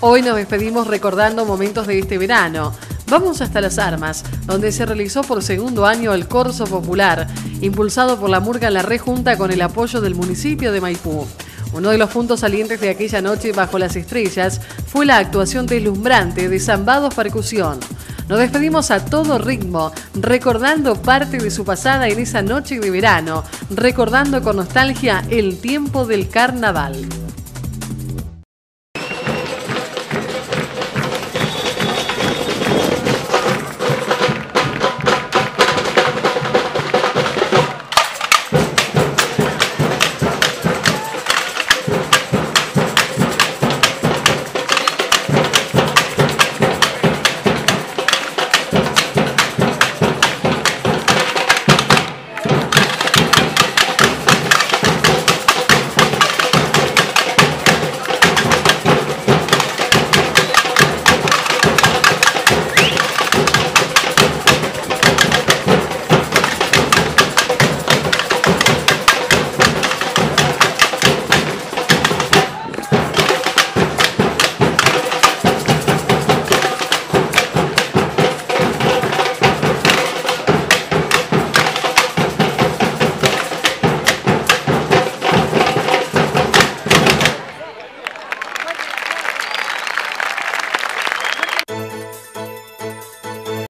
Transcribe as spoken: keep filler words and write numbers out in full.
Hoy nos despedimos recordando momentos de este verano. Vamos hasta Las Armas, donde se realizó por segundo año el Corso Popular, impulsado por la Murga La Rejunta con el apoyo del municipio de Maipú. Uno de los puntos salientes de aquella noche bajo las estrellas fue la actuación deslumbrante de Zambados Percusión. Nos despedimos a todo ritmo, recordando parte de su pasada en esa noche de verano, recordando con nostalgia el tiempo del carnaval.